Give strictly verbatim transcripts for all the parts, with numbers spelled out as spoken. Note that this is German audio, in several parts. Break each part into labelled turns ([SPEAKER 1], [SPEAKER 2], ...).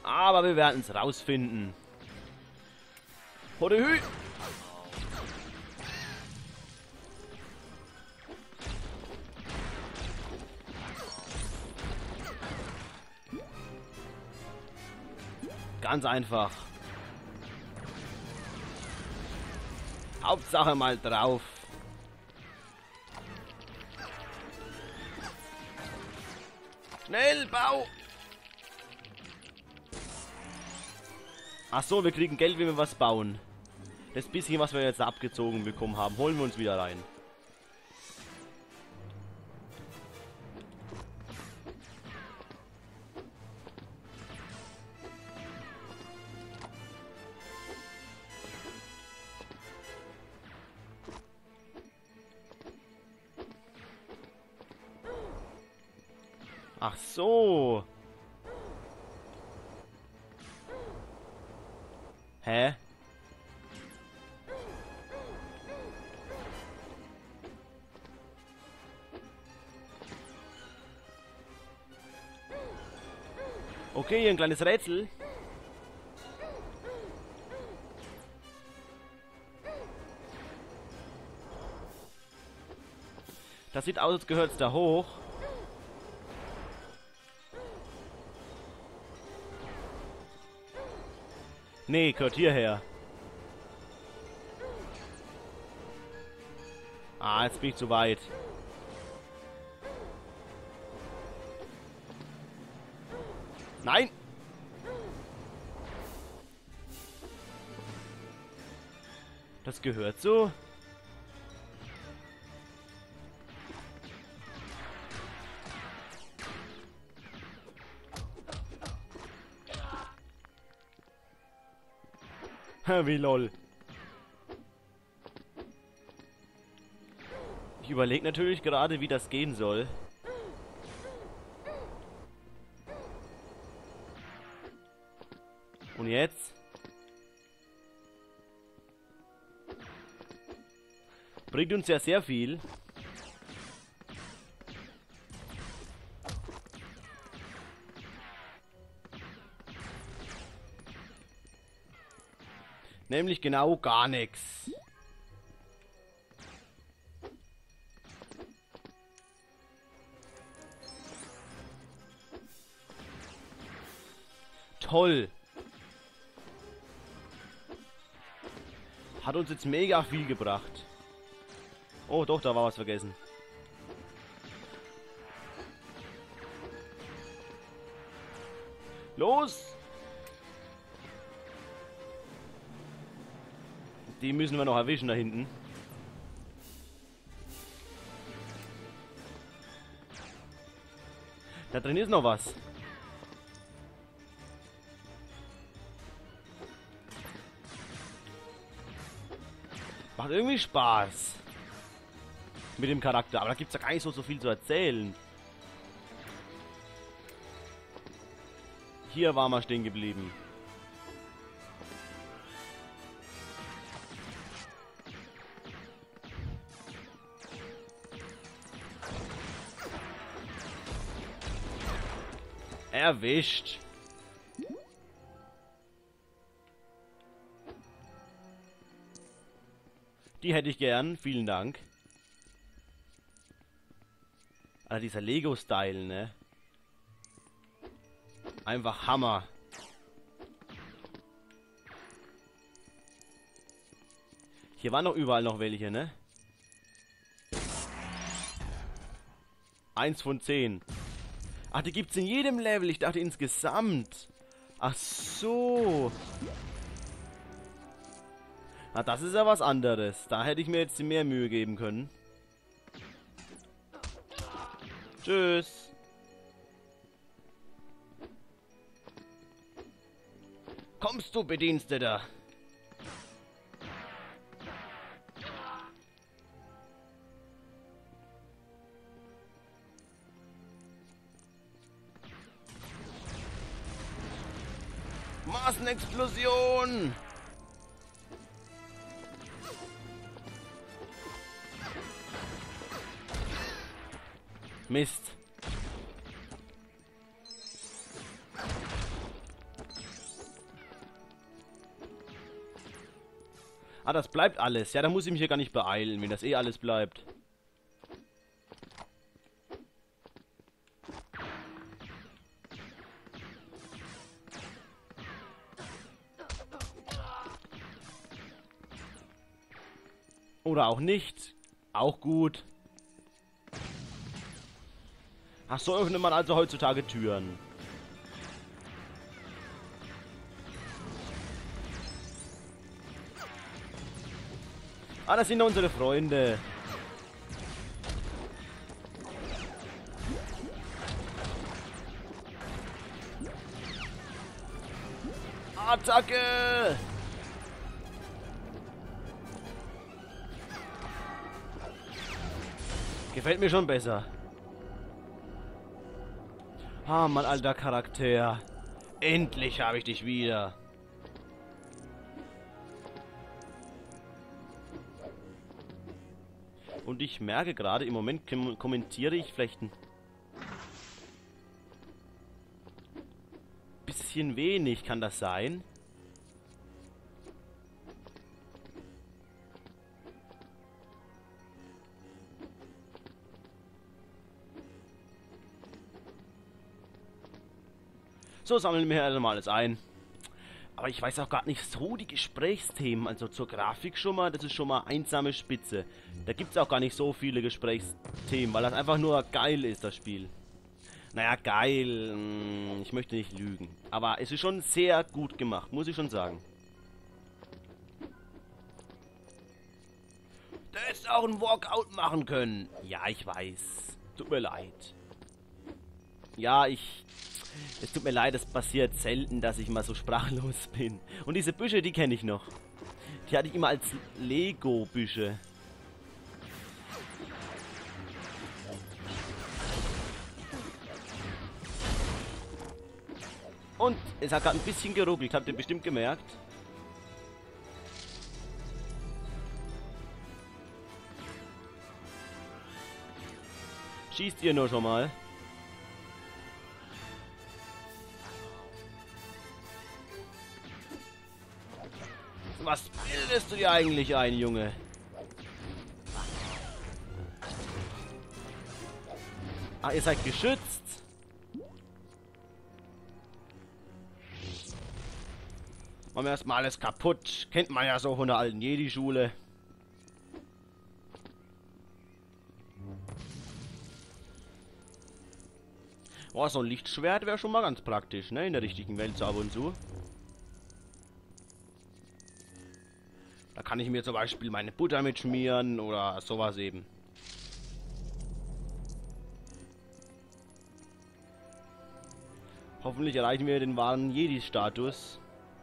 [SPEAKER 1] Aber wir werden es rausfinden. Hodehü! Ganz einfach. Hauptsache mal drauf. Schnell, Bau! Ach so, wir kriegen Geld, wenn wir was bauen. Das bisschen, was wir jetzt abgezogen bekommen haben, holen wir uns wieder rein. Ach so. Hä? Okay, ein kleines Rätsel. Das sieht aus, als gehört es da hoch. Nee, gehört hierher. Ah, jetzt bin ich zu weit. Nein! Das gehört so. Wie lol. Ich überlege natürlich gerade, wie das gehen soll. Und jetzt? Bringt uns ja sehr viel. Nämlich genau gar nichts. Toll. Hat uns jetzt mega viel gebracht. Oh doch, da war was vergessen. Los! Die müssen wir noch erwischen da hinten. Da drin ist noch was. Macht irgendwie Spaß. Mit dem Charakter. Aber da gibt es ja gar nicht so, so viel zu erzählen. Hier waren wir stehen geblieben. Erwischt. Die hätte ich gern. Vielen Dank. Also dieser Lego-Style, ne? Einfach Hammer. Hier waren noch überall noch welche, ne? Eins von zehn. Ach, die gibt's in jedem Level. Ich dachte insgesamt. Ach so. Na, das ist ja was anderes. Da hätte ich mir jetzt mehr Mühe geben können. Tschüss. Kommst du, Bediensteter? Massenexplosion! Mist. Ah, das bleibt alles. Ja, da muss ich mich ja gar nicht beeilen, wenn das eh alles bleibt. Oder auch nicht. Auch gut. Ach so, öffnet man also heutzutage Türen. Ah, das sind unsere Freunde. Attacke! Gefällt mir schon besser. Ah, mein alter Charakter. Endlich habe ich dich wieder. Und ich merke gerade, im Moment kom kommentiere ich vielleicht ein bisschen wenig, kann das sein? So, sammeln wir also mal alles ein. Aber ich weiß auch gar nicht so die Gesprächsthemen. Also zur Grafik schon mal, das ist schon mal einsame Spitze. Da gibt es auch gar nicht so viele Gesprächsthemen, weil das einfach nur geil ist, das Spiel. Naja, geil. Ich möchte nicht lügen. Aber es ist schon sehr gut gemacht, muss ich schon sagen. Du hättest auch ein Walkout machen können. Ja, ich weiß. Tut mir leid. Ja, ich... Es tut mir leid, es passiert selten, dass ich mal so sprachlos bin. Und diese Büsche, die kenne ich noch. Die hatte ich immer als Lego-Büsche. Und es hat gerade ein bisschen geruckelt, habt ihr bestimmt gemerkt. Schießt ihr nur schon mal. Was bildest du dir eigentlich ein, Junge? Ah, ihr seid geschützt. Machen wir erstmal alles kaputt. Kennt man ja so von der alten Jedi-Schule. Oh, so ein Lichtschwert wäre schon mal ganz praktisch, ne? In der richtigen Welt so ab und zu. Da kann ich mir zum Beispiel meine Butter mitschmieren oder sowas eben. Hoffentlich erreichen wir den wahren Jedi-Status.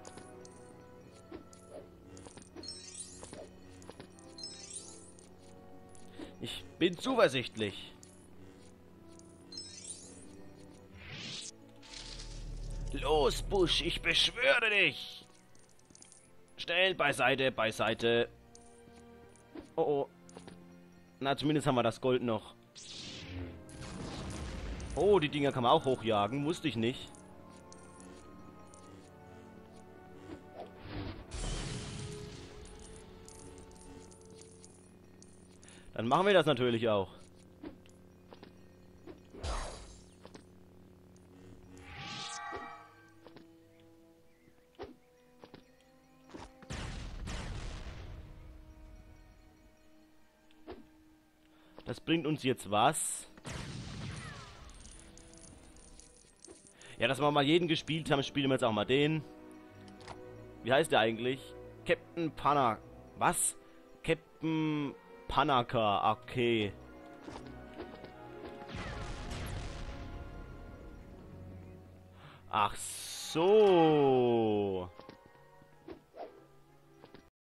[SPEAKER 1] Ich bin zuversichtlich. Los, Busch, ich beschwöre dich! Schnell, beiseite, beiseite. Oh oh. Na, zumindest haben wir das Gold noch. Oh, die Dinger kann man auch hochjagen. Wusste ich nicht. Dann machen wir das natürlich auch. Das bringt uns jetzt was? Ja, dass wir mal jeden gespielt haben, spielen wir jetzt auch mal den. Wie heißt der eigentlich? Captain Panna. Was? Captain Panaka. Okay. Ach so.